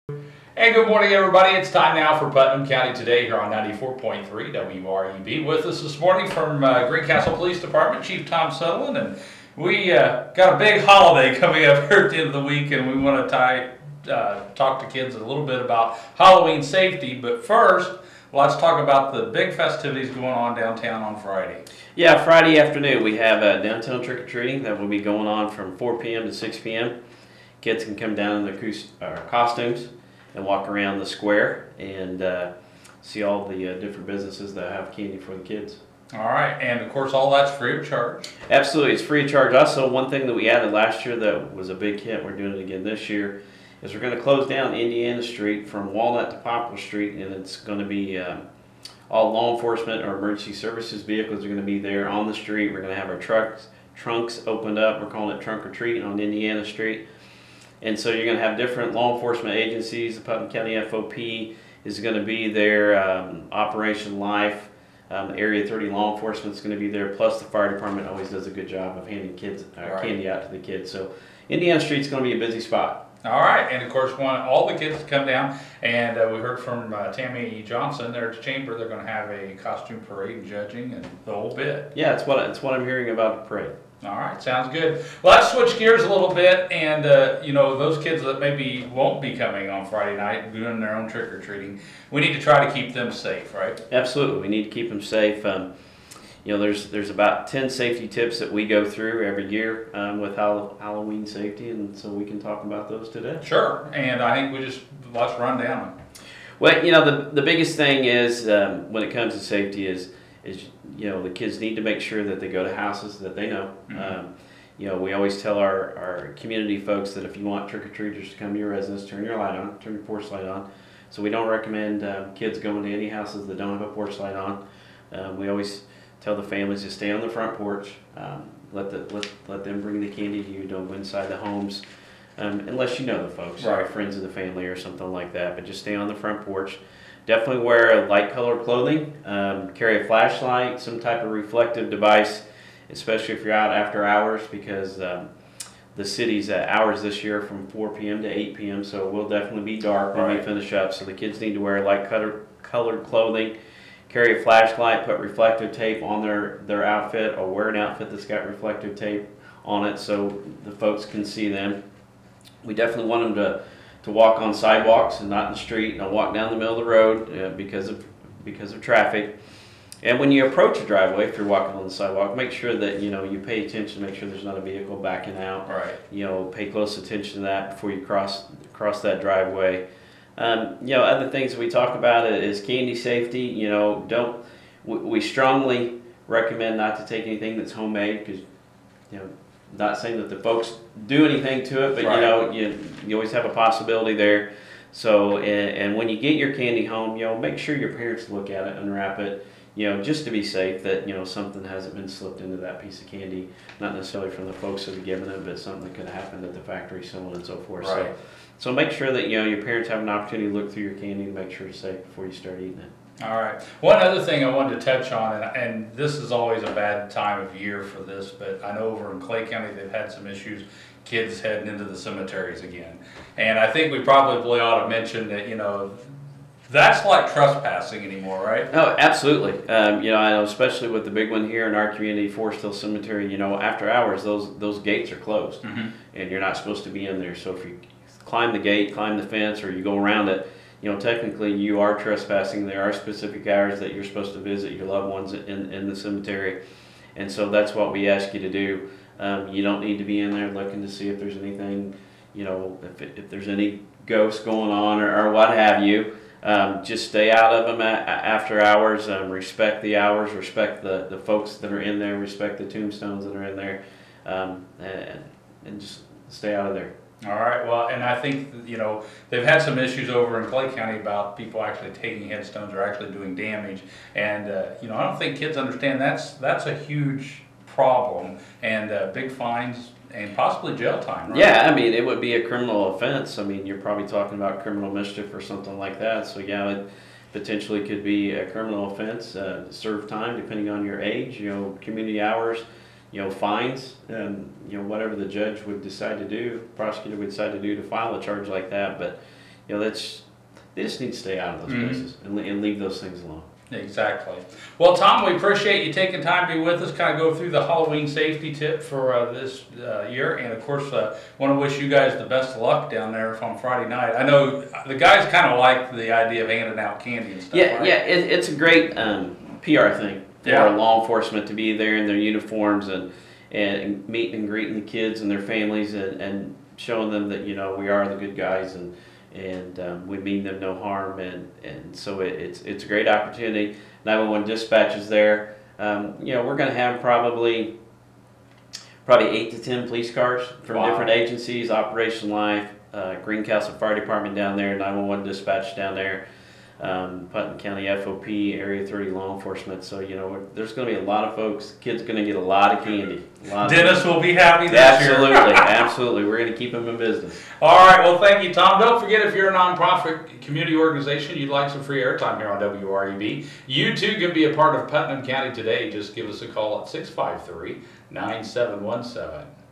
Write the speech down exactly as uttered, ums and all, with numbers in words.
And good morning, everybody. It's time now for Putnam County Today here on ninety-four point three W R E B. With us this morning from uh, Greencastle Police Department, Chief Tom Sutherlin, and we uh, got a big holiday coming up here at the end of the week, and we want to tie, uh, talk to kids a little bit about Halloween safety. But first, let's talk about the big festivities going on downtown on Friday. Yeah, Friday afternoon we have uh, downtown trick-or-treating that will be going on from four P M to six P M Kids can come down in their cos uh, costumes and walk around the square and uh, see all the uh, different businesses that have candy for the kids. All right, and of course all that's free of charge. Absolutely, it's free of charge. Also, one thing that we added last year that was a big hit, we're doing it again this year, is we're going to close down Indiana Street from Walnut to Poplar Street, and it's going to be um, all law enforcement or emergency services vehicles are going to be there on the street. We're going to have our trucks, trunks opened up. We're calling it Trunk or Treat on Indiana Street. And so you're going to have different law enforcement agencies. The Putnam County F O P is going to be there, um, Operation Life, um, Area thirty law enforcement is going to be there, plus the fire department always does a good job of handing kids uh, right. candy out to the kids. So Indiana Street's going to be a busy spot. All right, and of course, want all the kids to come down, and uh, we heard from uh, Tammy Johnson there at the chamber. They're going to have a costume parade and judging and the whole bit. Yeah, it's what it's what I'm hearing about the parade. All right, sounds good. Well, let's switch gears a little bit, and uh, you know, those kids that maybe won't be coming on Friday night doing their own trick or treating, we need to try to keep them safe, right? Absolutely, we need to keep them safe. Um, You know, there's there's about ten safety tips that we go through every year um, with Halloween safety, and so we can talk about those today. Sure, and I think we just let's run down them. Well, you know, the the biggest thing is um, when it comes to safety is is you know the kids need to make sure that they go to houses that they know. Mm-hmm. um, you know, we always tell our our community folks that if you want trick or treaters to come to your residence, turn your light on, turn your porch light on. So we don't recommend um, kids going to any houses that don't have a porch light on. Um, we always tell the families to stay on the front porch. Um, let the let, let them bring the candy to you. Don't go inside the homes, um, unless you know the folks, right. or friends of the family or something like that. But just stay on the front porch. Definitely wear light colored clothing. Um, carry a flashlight, some type of reflective device, especially if you're out after hours, because um, the city's uh, hours this year from four P M to eight P M So it will definitely be dark when right. we finish up. So the kids need to wear light colored colored clothing. Carry a flashlight, put reflective tape on their, their outfit, or wear an outfit that's got reflective tape on it so the folks can see them. We definitely want them to, to walk on sidewalks and not in the street, and walk down the middle of the road uh, because of because of traffic. And when you approach a driveway, if you're walking on the sidewalk, make sure that you know you pay attention, make sure there's not a vehicle backing out. Right. You know, pay close attention to that before you cross cross that driveway. Um, you know, other things we talk about is candy safety. You know, don't we, we strongly recommend not to take anything that's homemade, because you know, not saying that the folks do anything to it, but right. you know, you you always have a possibility there. So, and, and when you get your candy home, you know, make sure your parents look at it, unwrap it, you know, just to be safe that you know something hasn't been slipped into that piece of candy, not necessarily from the folks that have given it, but something that could have happened at the factory, so on and so forth. Right. So, So make sure that you know your parents have an opportunity to look through your candy and make sure it's safe before you start eating it. All right. One other thing I wanted to touch on, and, and this is always a bad time of year for this, but I know over in Clay County they've had some issues, kids heading into the cemeteries again. And I think we probably ought to mention that, you know, that's like trespassing anymore, right? Oh, absolutely. Um, you know, I know especially with the big one here in our community, Forest Hill Cemetery, you know, after hours, those, those gates are closed, mm-hmm. and you're not supposed to be in there. So if you climb the gate, climb the fence, or you go around it, you know, technically you are trespassing. There are specific hours that you're supposed to visit your loved ones in, in the cemetery. And so that's what we ask you to do. Um, you don't need to be in there looking to see if there's anything, you know, if, it, if there's any ghosts going on or, or what have you. Um, just stay out of them at, after hours. Um, respect the hours, respect the, the folks that are in there, respect the tombstones that are in there, um, and, and just stay out of there. All right, well, and I think, you know, they've had some issues over in Clay County about people actually taking headstones or actually doing damage. And, uh, you know, I don't think kids understand that's that's a huge problem, and uh, big fines and possibly jail time, right? Yeah, I mean, it would be a criminal offense. I mean, you're probably talking about criminal mischief or something like that. So, yeah, it potentially could be a criminal offense, uh, serve time depending on your age, you know, community hours. You know, fines, and you know, whatever the judge would decide to do, prosecutor would decide to do to file a charge like that. But you know, that's, they just need to stay out of those Mm-hmm. places and, and leave those things alone. Exactly. Well, Tom, we appreciate you taking time to be with us, kind of go through the Halloween safety tip for uh, this uh, year. And of course, uh, want to wish you guys the best of luck down there on Friday night. I know the guys kind of like the idea of handing out candy and stuff. Yeah, right? yeah, it, it's a great um, P R thing for Yeah. law enforcement to be there in their uniforms and, and meeting and greeting the kids and their families and, and showing them that, you know, we are the good guys and and um, we mean them no harm, and, and so it, it's it's a great opportunity. nine one one dispatch is there. Um, you know, we're going to have probably probably eight to ten police cars from Wow. different agencies, Operation Life, uh, Greencastle Fire Department down there, nine one one dispatch down there, um, Putnam County F O P, Area thirty law enforcement. So, you know, there's going to be a lot of folks. Kids going to get a lot of candy. A lot Dennis of will be happy this absolutely, year. absolutely. We're going to keep them in business. All right. Well, thank you, Tom. Don't forget, if you're a nonprofit community organization, you'd like some free airtime here on W R E B, you too can be a part of Putnam County Today. Just give us a call at six five three, nine seven one seven.